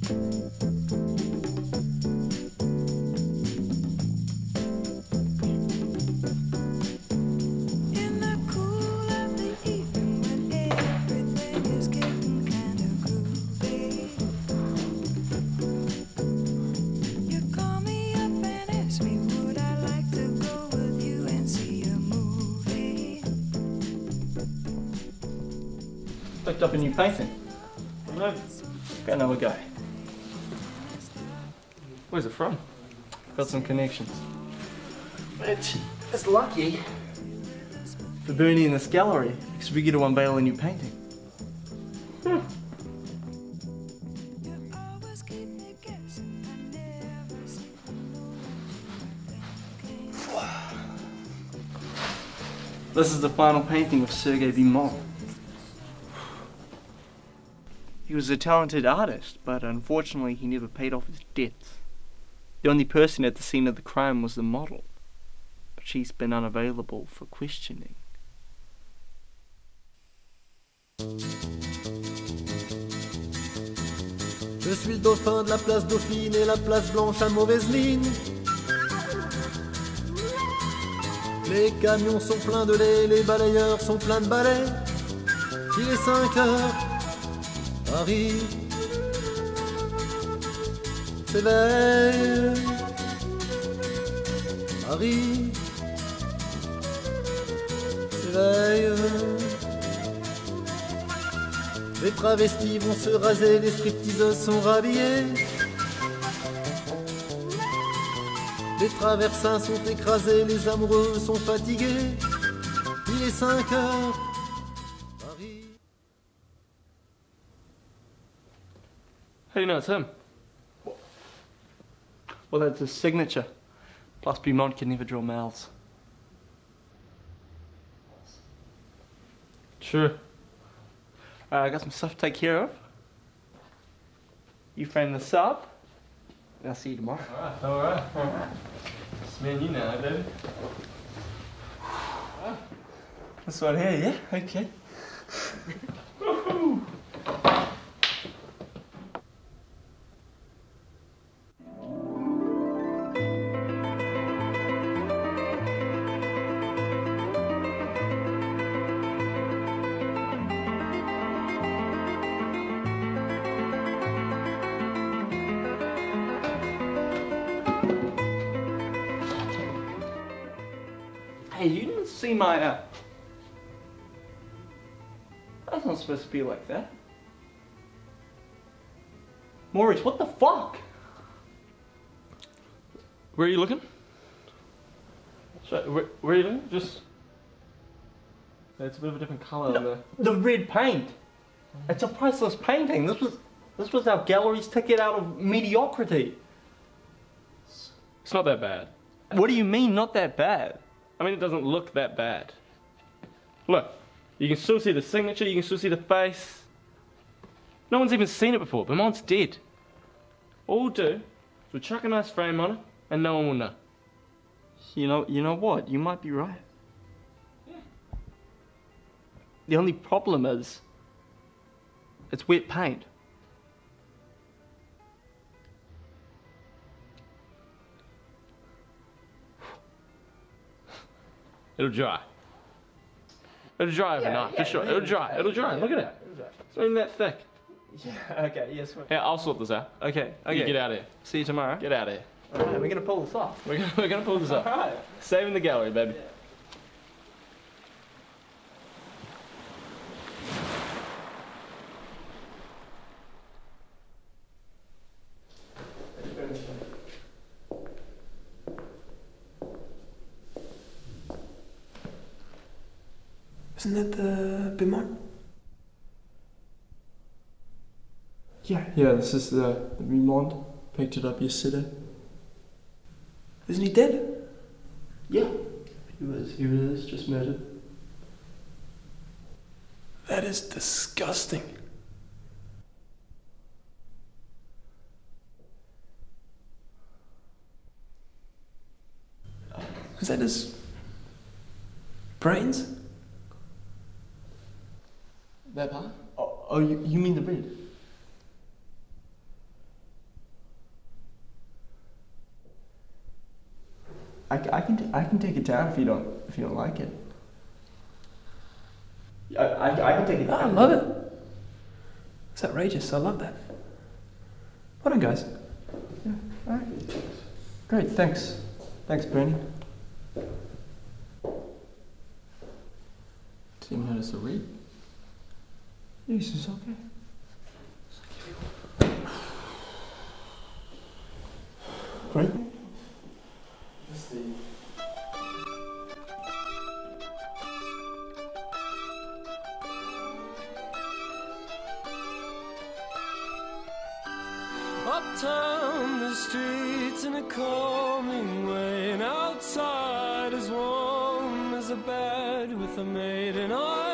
Picked up a new painting. No, got another go. Where's it from? Got some connections. It's lucky for Bernie in this gallery because we get to unveil a new painting. This is the final painting of Sergei Vimont. He was a talented artist, but unfortunately he never paid off his debts. The only person at the scene of the crime was the model, but she's been unavailable for questioning. Je suis le dauphin de la place Dauphine et la place Blanche à mauvaise mine. Les camions sont pleins de lait, les balayeurs sont pleins de balais. Il est 5 heures, Paris s'éveille. Paris s'éveille. Les travestis vont se raser, les stripteaseuses sont rhabillées. Les traversins sont écrasés, les amoureux sont fatigués. Il est 5 heures, Paris. How do you know it's him? Well, that's his signature. Plus, Beaumont can never draw mouths. Sure. I got some stuff to take care of. You frame this up, and I'll see you tomorrow. Alright. It's me and you now, baby. This one here, yeah? Okay. Hey, you didn't see my, That's not supposed to be like that. Maurice, what the fuck? Where are you looking? Sorry, where are you looking? Just... It's a bit of a different colour on there. The red paint. It's a priceless painting. This was our gallery's ticket out of mediocrity. It's not that bad. What do you mean, not that bad? I mean, it doesn't look that bad. Look, you can still see the signature, you can still see the face. No one's even seen it before. Beaumont's dead. All we'll do is we'll chuck a nice frame on it, and no one will know. You know what? You might be right. Yeah. The only problem is, it's wet paint. It'll dry. It'll dry overnight, for sure. It'll dry. It'll dry. Look at it. It's not even that thick. Yeah, okay, yes. Yeah, I'll sort this out. Okay. You get out of here. See you tomorrow. Get out of here. Alright, we're gonna pull this off. We're gonna pull this off. Alright. Saving the gallery, baby. Yeah. Isn't that the Beaumont? Yeah, this is the Beaumont. Picked it up yesterday. Isn't he dead? Yeah. He was just murdered. That is disgusting. Is that his brains? That part? Oh, you mean the red? I can take it down if you don't like it. I can take it Oh, I down. love it. It's outrageous. I love that. Well done, guys. Yeah, all right. Great, thanks. Thanks, Bernie. Did he notice a read? This is okay. Great. Uptown the streets in a calming way, and outside as warm as a bed with a maid, and I